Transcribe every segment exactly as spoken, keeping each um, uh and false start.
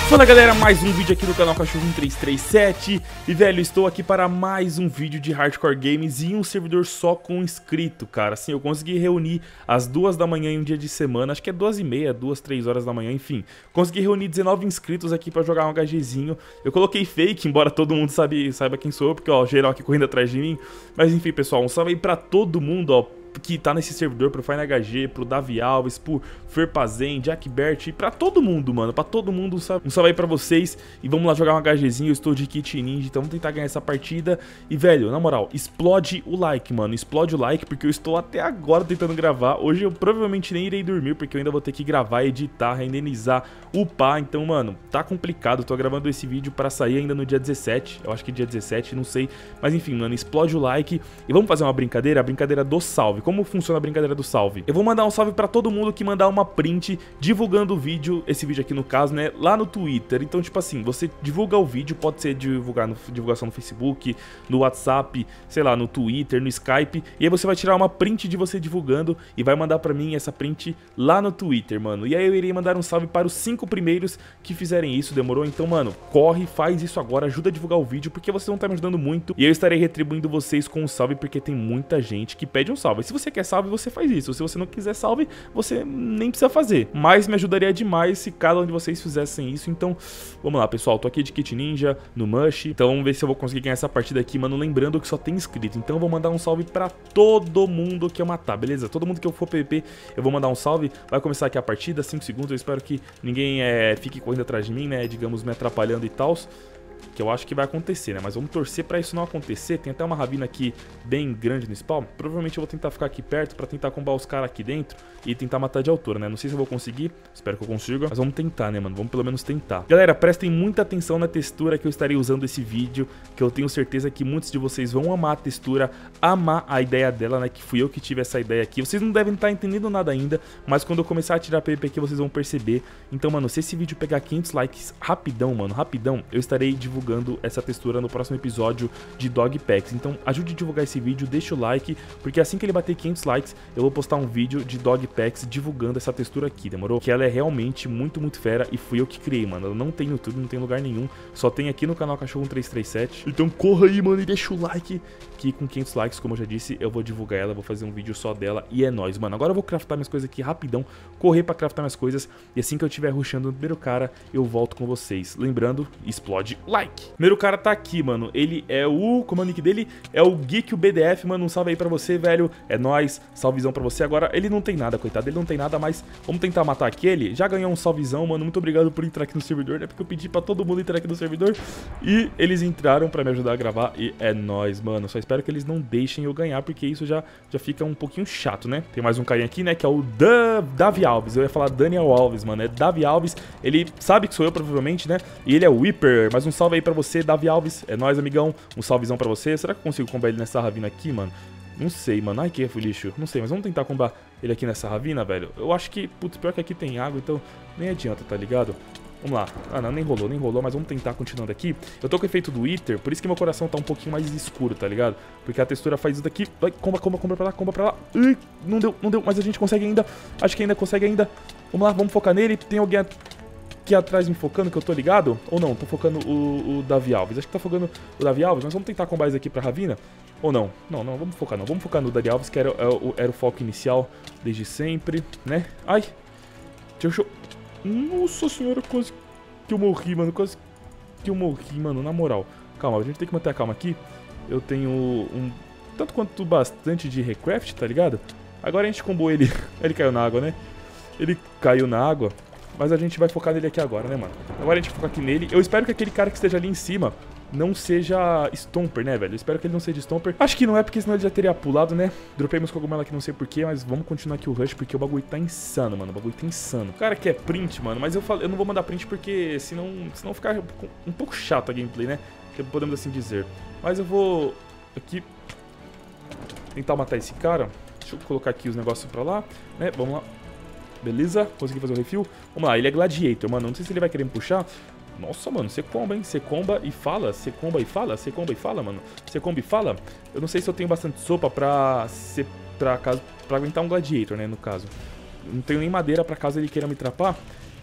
Fala galera, mais um vídeo aqui no canal Cachorro um três três sete. E velho, estou aqui para mais um vídeo de Hardcore Games em um servidor só com inscrito, cara. Assim, eu consegui reunir às duas da manhã em um dia de semana, acho que é duas e meia, duas, três horas da manhã, enfim. Consegui reunir dezenove inscritos aqui para jogar um HGzinho. Eu coloquei fake, embora todo mundo sabe, saiba quem sou eu, porque ó, geral aqui correndo atrás de mim. Mas enfim, pessoal, um salve aí pra todo mundo, ó, que tá nesse servidor, pro Fine H G, pro Davi Alves, pro Ferpazen, Jack Bert, e pra todo mundo, mano, pra todo mundo, um salve, um salve aí pra vocês, e vamos lá jogar um HGzinho. Eu estou de kit ninja, então vamos tentar ganhar essa partida, e velho, na moral, explode o like, mano, explode o like, porque eu estou até agora tentando gravar. Hoje eu provavelmente nem irei dormir, porque eu ainda vou ter que gravar, editar, renderizar, upar, então, mano, tá complicado. Eu tô gravando esse vídeo pra sair ainda no dia dezessete, eu acho que dia dezessete, não sei, mas enfim, mano, explode o like, e vamos fazer uma brincadeira, a brincadeira do salve. Como funciona a brincadeira do salve? Eu vou mandar um salve pra todo mundo que mandar uma print divulgando o vídeo, esse vídeo aqui no caso, né, lá no Twitter. Então, tipo assim, você divulga o vídeo, pode ser divulgar no, divulgação no Facebook, no WhatsApp, sei lá, no Twitter, no Skype, e aí você vai tirar uma print de você divulgando e vai mandar pra mim essa print lá no Twitter, mano. E aí eu irei mandar um salve para os cinco primeiros que fizerem isso, demorou? Então, mano, corre, faz isso agora, ajuda a divulgar o vídeo, porque vocês vão estar me ajudando muito, e eu estarei retribuindo vocês com um salve, porque tem muita gente que pede um salve. Se você quer salve, você faz isso. Se você não quiser salve, você nem precisa fazer. Mas me ajudaria demais se cada um de vocês fizessem isso. Então, vamos lá, pessoal. Tô aqui de kit ninja, no Mush. Então, vamos ver se eu vou conseguir ganhar essa partida aqui, mano. Lembrando que só tem inscrito. Então, eu vou mandar um salve pra todo mundo que eu matar, beleza? Todo mundo que eu for P V P, eu vou mandar um salve. Vai começar aqui a partida, cinco segundos. Eu espero que ninguém é, fique correndo atrás de mim, né? Digamos, me atrapalhando e tal. Que eu acho que vai acontecer, né? Mas vamos torcer pra isso não acontecer. Tem até uma ravina aqui bem grande no spawn. Provavelmente eu vou tentar ficar aqui perto pra tentar combar os caras aqui dentro e tentar matar de altura, né? Não sei se eu vou conseguir, espero que eu consiga, mas vamos tentar, né, mano? Vamos pelo menos tentar. Galera, prestem muita atenção na textura que eu estarei usando esse vídeo, que eu tenho certeza que muitos de vocês vão amar a textura, amar a ideia dela, né? Que fui eu que tive essa ideia aqui. Vocês não devem estar entendendo nada ainda, mas quando eu começar a tirar P V P aqui, vocês vão perceber. Então, mano, se esse vídeo pegar quinhentos likes rapidão, mano, rapidão, eu estarei divulgando essa textura no próximo episódio de Dog Packs. Então ajude a divulgar esse vídeo, deixa o like, porque assim que ele bater quinhentos likes, eu vou postar um vídeo de Dog Packs divulgando essa textura aqui, demorou? Que ela é realmente muito, muito fera e fui eu que criei, mano. Ela não tem no YouTube, não tem lugar nenhum, só tem aqui no canal Cachorro um três três sete. Então corra aí, mano, e deixa o like, que com quinhentos likes, como eu já disse, eu vou divulgar ela, vou fazer um vídeo só dela e é nóis, mano. Agora eu vou craftar minhas coisas aqui rapidão, correr pra craftar minhas coisas e assim que eu estiver rushando no primeiro cara, eu volto com vocês. Lembrando, explode o like. Primeiro cara tá aqui, mano, ele é o... como é o nick dele? É o Geek, o B D F, mano, um salve aí pra você, velho, é nóis, salvezão pra você. Agora, ele não tem nada, coitado, ele não tem nada, mas vamos tentar matar aquele. Já ganhou um salvezão, mano, muito obrigado por entrar aqui no servidor, né, porque eu pedi pra todo mundo entrar aqui no servidor e eles entraram pra me ajudar a gravar e é nóis, mano. Só espero que eles não deixem eu ganhar, porque isso já, já fica um pouquinho chato, né. Tem mais um carinha aqui, né, que é o da Davi Alves, eu ia falar Daniel Alves, mano, é Davi Alves, ele sabe que sou eu, provavelmente, né, e ele é o Whipper, mas um salve aí pra você, Davi Alves. É nóis, amigão. Um salvezão pra você. Será que eu consigo combar ele nessa ravina aqui, mano? Não sei, mano. Ai, que foi lixo. Não sei, mas vamos tentar combar ele aqui nessa ravina, velho. Eu acho que, putz, pior que aqui tem água, então nem adianta, tá ligado? Vamos lá. Ah, não, nem rolou, nem rolou, mas vamos tentar continuando aqui. Eu tô com o efeito do Wither, por isso que meu coração tá um pouquinho mais escuro, tá ligado? Porque a textura faz isso daqui. Vai, comba, comba, comba pra lá, comba pra lá. Ui, não deu, não deu, mas a gente consegue ainda. Acho que ainda consegue ainda. Vamos lá, vamos focar nele. Tem alguém aqui atrás me focando, que eu tô ligado? Ou não? Tô focando o, o Davi Alves. Acho que tá focando o Davi Alves. Nós vamos tentar combar isso aqui pra ravina. Ou não? Não, não, vamos focar não. Vamos focar no Davi Alves, que era, era, era o foco inicial desde sempre, né? Ai! Deixa eu... Nossa senhora, quase que eu morri, mano. Quase que eu morri, mano. Na moral. Calma, a gente tem que manter a calma aqui. Eu tenho um... tanto quanto bastante de recraft, tá ligado? Agora a gente combou ele. Ele caiu na água, né? Ele caiu na água. Mas a gente vai focar nele aqui agora, né, mano? Agora a gente foca aqui nele. Eu espero que aquele cara que esteja ali em cima não seja Stomper, né, velho? Eu espero que ele não seja Stomper. Acho que não é, porque senão ele já teria pulado, né? Dropei meus cogumelos aqui, não sei porquê, mas vamos continuar aqui o rush, porque o bagulho tá insano, mano. O bagulho tá insano. O cara quer print, mano, mas eu, falo, eu não vou mandar print porque senão, senão ficar um pouco chato a gameplay, né? Que podemos assim dizer. Mas eu vou aqui tentar matar esse cara. Deixa eu colocar aqui os negócios pra lá, né? Vamos lá. Beleza, consegui fazer o refil. Vamos lá, ele é Gladiator, mano. Não sei se ele vai querer me puxar. Nossa, mano, você comba, hein? Você comba e fala, você comba e fala, você comba e fala, mano. Você comba e fala. Eu não sei se eu tenho bastante sopa pra, ser, pra, pra aguentar um Gladiator, né, no caso. Eu não tenho nem madeira pra caso ele queira me trapar.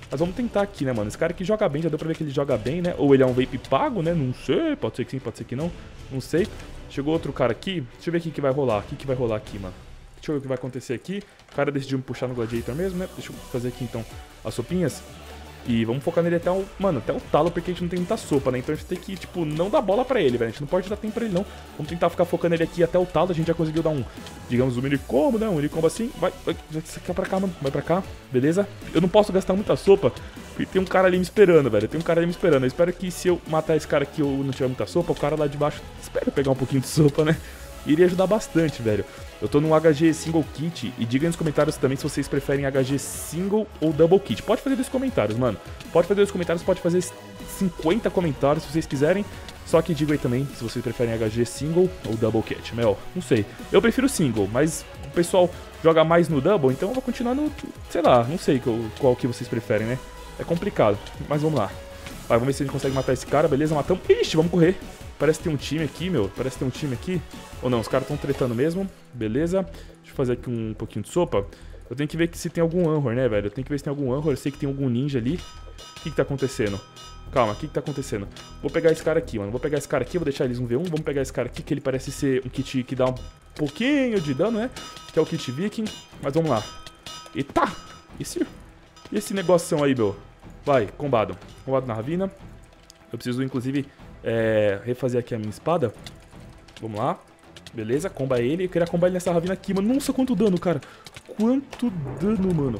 Mas vamos tentar aqui, né, mano? Esse cara aqui joga bem, já deu pra ver que ele joga bem, né? Ou ele é um vape pago, né? Não sei, pode ser que sim, pode ser que não. Não sei. Chegou outro cara aqui. Deixa eu ver o que que vai rolar. O que que vai rolar aqui, mano? Deixa eu ver o que vai acontecer aqui. O cara decidiu me puxar no Gladiator mesmo, né? Deixa eu fazer aqui, então, as sopinhas. E vamos focar nele até o... Mano, até o talo, porque a gente não tem muita sopa, né? Então a gente tem que, tipo, não dar bola pra ele, velho. A gente não pode dar tempo pra ele, não. Vamos tentar ficar focando ele aqui até o talo. A gente já conseguiu dar um, digamos, um mini combo, né? Um mini combo assim. Vai, vai, vai pra cá, mano. Vai pra cá. Beleza? Eu não posso gastar muita sopa, porque tem um cara ali me esperando, velho. Tem um cara ali me esperando. Eu espero que se eu matar esse cara aqui ou não tiver muita sopa, o cara lá de baixo espera pegar um pouquinho de sopa, né? Iria ajudar bastante, velho. Eu tô no H G Single Kit e diga aí nos comentários também se vocês preferem H G Single ou Double Kit. Pode fazer nos comentários, mano. Pode fazer nos comentários, pode fazer cinquenta comentários se vocês quiserem. Só que diga aí também se vocês preferem H G Single ou Double Kit. Meu, não sei. Eu prefiro Single, mas o pessoal joga mais no Double, então eu vou continuar no... Sei lá, não sei qual, qual que vocês preferem, né? É complicado, mas vamos lá. Vai, vamos ver se a gente consegue matar esse cara, beleza? Matamos. Ixi, vamos correr. Parece que tem um time aqui, meu. Parece que tem um time aqui. Ou não, os caras estão tretando mesmo. Beleza. Deixa eu fazer aqui um pouquinho de sopa. Eu tenho que ver se tem algum Anhor, né, velho? Eu tenho que ver se tem algum Anhor. Eu sei que tem algum ninja ali. O que que tá acontecendo? Calma, o que que tá acontecendo? Vou pegar esse cara aqui, mano. Vou pegar esse cara aqui, vou deixar eles um V um. Vamos pegar esse cara aqui, que ele parece ser um kit que dá um pouquinho de dano, né? Que é o kit Viking. Mas vamos lá. Eita! Esse, esse negoção aí, meu. Vai, combado. Combado na ravina. Eu preciso, inclusive... É, refazer aqui a minha espada. Vamos lá. Beleza, comba ele. Eu queria combar ele nessa ravina aqui, mano. Nossa, quanto dano, cara. Quanto dano, mano.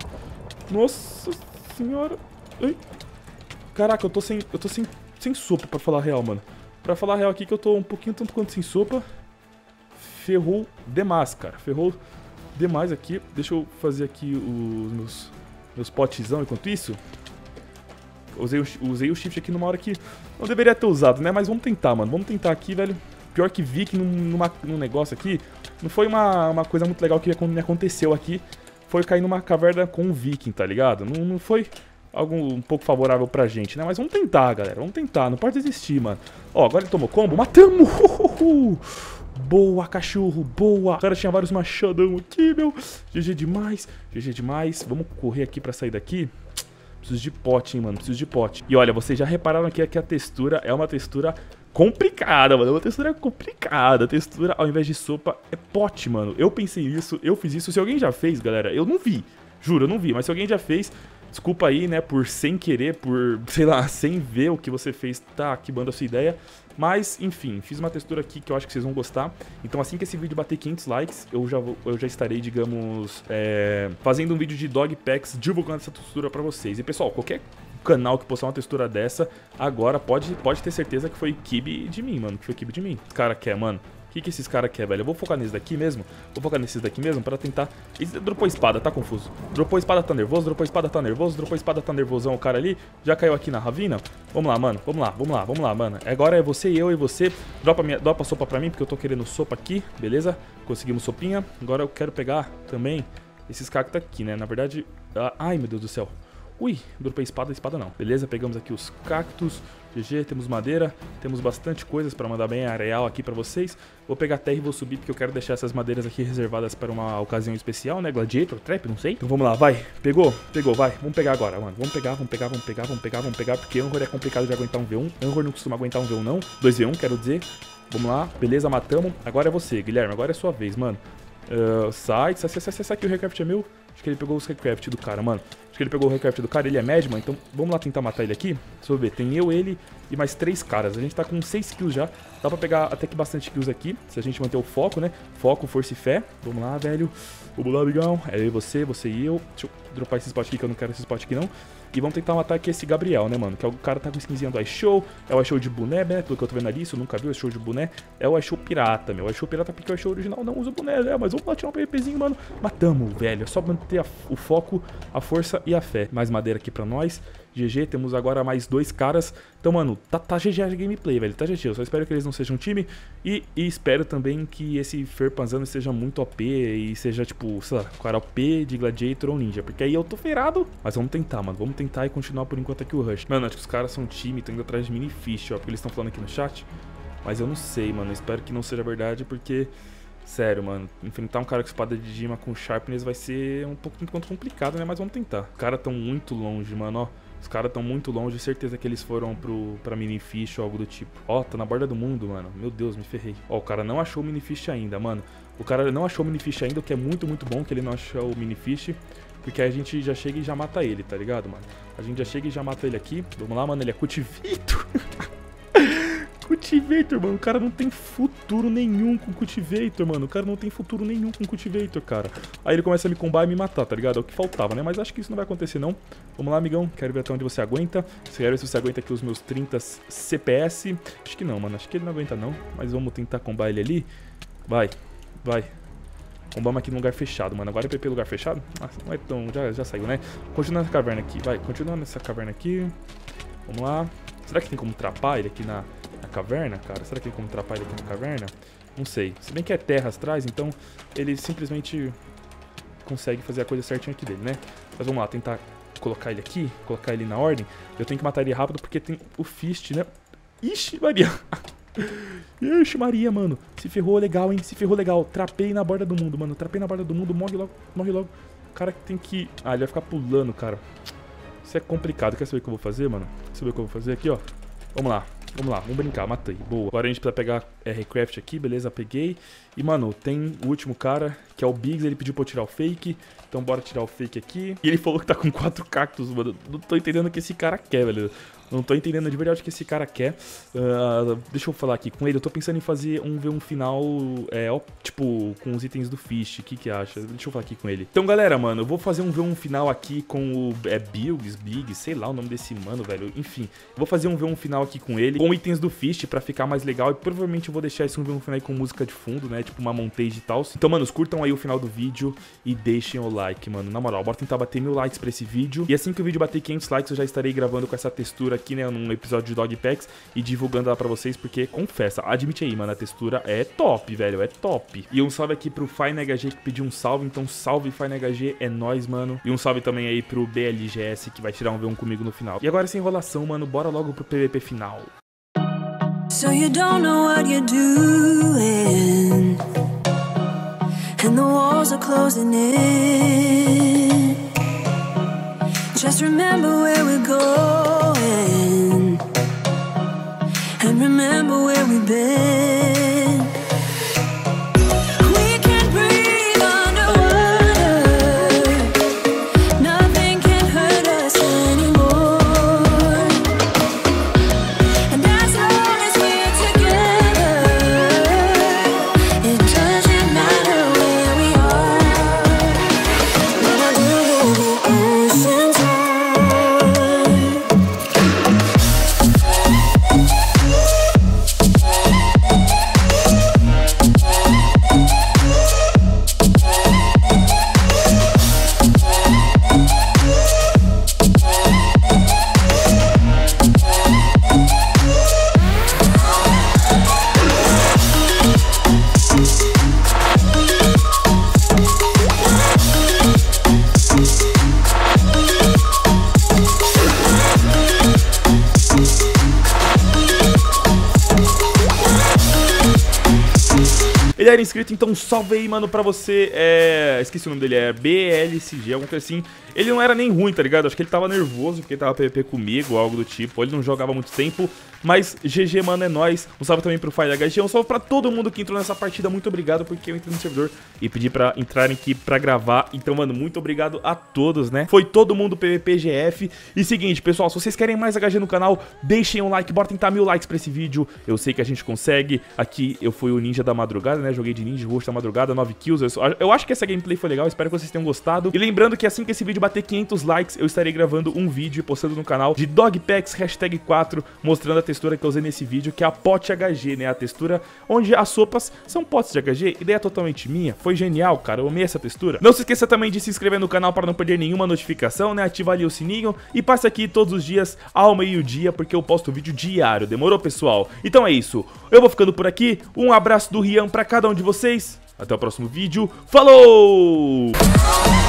Nossa senhora. Ai. Caraca, eu tô sem eu tô sem, sem sopa, pra falar a real, mano. Pra falar a real aqui que eu tô um pouquinho tanto quanto sem sopa. Ferrou demais, cara. Ferrou demais aqui. Deixa eu fazer aqui os meus, meus potezão enquanto isso. Usei o, usei o shift aqui numa hora que não deveria ter usado, né? Mas vamos tentar, mano. Vamos tentar aqui, velho. Pior que Viking num, numa, num negócio aqui. Não foi uma, uma coisa muito legal que me aconteceu aqui. Foi cair numa caverna com o Viking, tá ligado? Não, não foi algo um pouco favorável pra gente, né? Mas vamos tentar, galera. Vamos tentar. Não pode desistir, mano. Ó, agora ele tomou combo. Matamos! Boa, cachorro. Boa. O cara tinha vários machadão aqui, meu. G G demais. G G demais. Vamos correr aqui pra sair daqui. Preciso de pote, hein, mano. Preciso de pote. E olha, vocês já repararam aqui que a textura é uma textura complicada, mano. É uma textura complicada. A textura, ao invés de sopa, é pote, mano. Eu pensei nisso, eu fiz isso. Se alguém já fez, galera, eu não vi. Juro, eu não vi. Mas se alguém já fez, desculpa aí, né, por sem querer, por, sei lá, sem ver o que você fez, tá queimando a sua ideia. Mas, enfim, fiz uma textura aqui que eu acho que vocês vão gostar. Então assim que esse vídeo bater quinhentos likes, eu já, vou, eu já estarei, digamos, é, fazendo um vídeo de dog packs divulgando essa textura pra vocês. E pessoal, qualquer canal que postar uma textura dessa, agora pode, pode ter certeza que foi kibe de mim, mano. Que foi kibe de mim. Os cara quer, mano. O que, que esses caras querem, velho? Eu vou focar nesse daqui mesmo. Vou focar nesses daqui mesmo pra tentar... Esse dropou espada, tá confuso. Dropou espada, tá nervoso. Dropou espada, tá nervoso. Dropou espada, tá nervosão. O cara ali já caiu aqui na ravina. Vamos lá, mano. Vamos lá, vamos lá, vamos lá, mano. Agora é você e eu e você. Dropa, minha... Dropa sopa pra mim, porque eu tô querendo sopa aqui. Beleza? Conseguimos sopinha. Agora eu quero pegar também esses cactos aqui, né? Na verdade... Ah... Ai, meu Deus do céu. Ui, dropei espada, espada não. Beleza, pegamos aqui os cactos. G G, temos madeira, temos bastante coisas pra mandar bem areal aqui pra vocês. Vou pegar terra e vou subir porque eu quero deixar essas madeiras aqui reservadas para uma ocasião especial, né? Gladiator, trap, não sei. Então vamos lá, vai. Pegou? Pegou, vai. Vamos pegar agora, mano. Vamos pegar, vamos pegar, vamos pegar, vamos pegar, vamos pegar, porque Anhor é complicado de aguentar um V um. Anhor não costuma aguentar um V um, não. dois V um, quero dizer. Vamos lá, beleza, matamos. Agora é você, Guilherme, agora é sua vez, mano. Uh, sai, sai, sai, sai, sai, que o Recraft é meu. Acho que ele pegou os Recraft do cara, mano. Acho que ele pegou o Recraft do cara, ele é Madman, então vamos lá tentar matar ele aqui. Deixa eu ver, tem eu, ele e mais três caras. A gente tá com seis kills já. Dá pra pegar até que bastante kills aqui, se a gente manter o foco, né? Foco, força e fé. Vamos lá, velho. Vamos lá, amigão. É eu e você, você e eu. Deixa eu dropar esse spot aqui, que eu não quero esse spot aqui, não. E vamos tentar matar aqui esse Gabriel, né, mano? Que é o cara tá com skinzinha do iShow. É o iShow de boné, né? Pelo que eu tô vendo ali, isso eu nunca vi o iShow de boné. É o iShow pirata, meu. O iShow pirata porque o iShow original não usa boné, né? Mas vamos lá tirar um PVPzinho, mano. Matamos, velho. É só manter a, o foco, a força e a fé. Mais madeira aqui pra nós. G G, temos agora mais dois caras. Então, mano, tá, tá G G a gameplay, velho. Tá G G. Eu só espero que eles não sejam um time. E, e espero também que esse Ferpanzano seja muito O P e seja, tipo, sei lá, cara O P de Gladiator ou Ninja. Porque aí eu tô ferrado. Mas vamos tentar, mano. Vamos tentar e continuar por enquanto aqui o Rush. Mano, acho que os caras são um time, tô indo atrás de Mini Fish, ó. Porque eles estão falando aqui no chat. Mas eu não sei, mano. Eu espero que não seja verdade, porque Sério, mano, enfrentar um cara com espada de Dima com Sharpness vai ser um pouco enquanto complicado, né? Mas vamos tentar. Os caras tão muito longe, mano, ó. Os caras tão muito longe, certeza que eles foram pro, pra Minifish ou algo do tipo. Ó, tá na borda do mundo, mano. Meu Deus, me ferrei. Ó, o cara não achou o Minifish ainda, mano. O cara não achou o Minifish ainda, o que é muito, muito bom que ele não achou o Minifish. Porque aí a gente já chega e já mata ele, tá ligado, mano? A gente já chega e já mata ele aqui. Vamos lá, mano, ele é Cultivator. Cultivator, mano, o cara não tem futuro nenhum com Cultivator, mano. O cara não tem futuro nenhum com Cultivator, cara. Aí ele começa a me combar e me matar, tá ligado? É o que faltava, né? Mas acho que isso não vai acontecer, não. Vamos lá, amigão. Quero ver até onde você aguenta. Quero ver se você aguenta aqui os meus trinta C P S. Acho que não, mano. Acho que ele não aguenta, não. Mas vamos tentar combar ele ali. Vai, vai. Combamos aqui no lugar fechado, mano. Agora é P P lugar fechado? Nossa, não é tão... Já, já saiu, né? Continua nessa caverna aqui. Vai, continua nessa caverna aqui. Vamos lá. Será que tem como trapar ele aqui na... na caverna, cara? Será que tem como trapar ele aqui na caverna? Não sei. Se bem que é terra atrás, então ele simplesmente consegue fazer a coisa certinha aqui dele, né? Mas vamos lá, tentar colocar ele aqui, colocar ele na ordem. Eu tenho que matar ele rápido porque tem o Fist, né? Ixi, Maria! Ixi, Maria, mano. Se ferrou legal, hein? Se ferrou legal. Trapei na borda do mundo, mano. Trapei na borda do mundo. Morre logo, morre logo. O cara que tem que... Ah, ele vai ficar pulando, cara. Isso é complicado. Quer saber o que eu vou fazer, mano? Quer saber o que eu vou fazer aqui, ó? Vamos lá. Vamos lá, vamos brincar, matei, boa. Agora a gente precisa pegar é, Recraft aqui, beleza, peguei. E, mano, tem o último cara, que é o Biggs, ele pediu pra eu tirar o fake. Então bora tirar o fake aqui. E ele falou que tá com quatro cactos, mano. Não tô entendendo o que esse cara quer, velho. Não tô entendendo de verdade o que esse cara quer. Uh, deixa eu falar aqui com ele. Eu tô pensando em fazer um V um final, é, ó, tipo, com os itens do Fish. O que que acha? Deixa eu falar aqui com ele. Então, galera, mano, eu vou fazer um V um final aqui com o é, Biggs, Biggs, sei lá o nome desse mano, velho. Enfim, eu vou fazer um V um final aqui com ele, com itens do Fish, pra ficar mais legal. E provavelmente eu vou deixar esse um V um final aí com música de fundo, né? Tipo uma montage e tal. Então, manos, curtam aí o final do vídeo e deixem o like, mano. Na moral, bora tentar bater mil likes pra esse vídeo. E assim que o vídeo bater quinhentos likes, eu já estarei gravando com essa textura aqui, né, num episódio de Dog Packs e divulgando ela pra vocês, porque, confessa, admite aí, mano, a textura é top, velho, é top. E um salve aqui pro Fine H G que pediu um salve, então salve Fine H G, é nóis, mano. E um salve também aí pro B L G S, que vai tirar um V um comigo no final. E agora, sem enrolação, mano, bora logo pro P V P final. So you don't know what you're doing, and the walls are closing in. Just remember where we're going, and remember where we've been. We can breathe underwater, nothing can hurt us anymore. And as long as we're together, it doesn't matter where we are. When I do the oceans high. Ele era inscrito, então salve aí, mano, pra você. É... Esqueci o nome dele, é B L C G, alguma coisa assim. Ele não era nem ruim, tá ligado? Acho que ele tava nervoso porque ele tava P V P comigo, algo do tipo. Ele não jogava há muito tempo. Mas G G, mano, é nóis. Um salve também pro Fire H G. Um salve pra todo mundo que entrou nessa partida. Muito obrigado, porque eu entrei no servidor e pedi pra entrarem aqui pra gravar. Então, mano, muito obrigado a todos, né? Foi todo mundo P V P G F. E seguinte, pessoal, se vocês querem mais H G no canal, deixem um like. Bora tentar mil likes pra esse vídeo. Eu sei que a gente consegue. Aqui eu fui o ninja da madrugada, né? Joguei de ninja, roxo da madrugada, nove kills. Eu, eu acho que essa gameplay foi legal. Espero que vocês tenham gostado. E lembrando que assim que esse vídeo bater quinhentos likes, eu estarei gravando um vídeo e postando no canal de Dog Packs hashtag quatro, mostrando a textura que eu usei nesse vídeo, que é a Pot H G, né? A textura onde as sopas são potes de H G. Ideia totalmente minha. Foi genial, cara. Eu amei essa textura. Não se esqueça também de se inscrever no canal para não perder nenhuma notificação, né? Ativa ali o sininho e passe aqui todos os dias ao meio-dia, porque eu posto vídeo diário. Demorou, pessoal? Então é isso. Eu vou ficando por aqui. Um abraço do Rian para cada um de vocês. Até o próximo vídeo. Falou!